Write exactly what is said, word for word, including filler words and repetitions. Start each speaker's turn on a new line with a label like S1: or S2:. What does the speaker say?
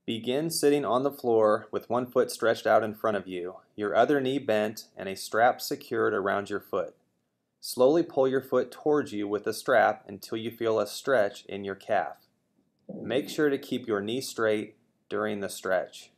S1: Begin sitting on the floor with one foot stretched out in front of you, your other knee bent, and a strap secured around your foot. Slowly pull your foot towards you with the strap until you feel a stretch in your calf. Make sure to keep your knee straight during the stretch.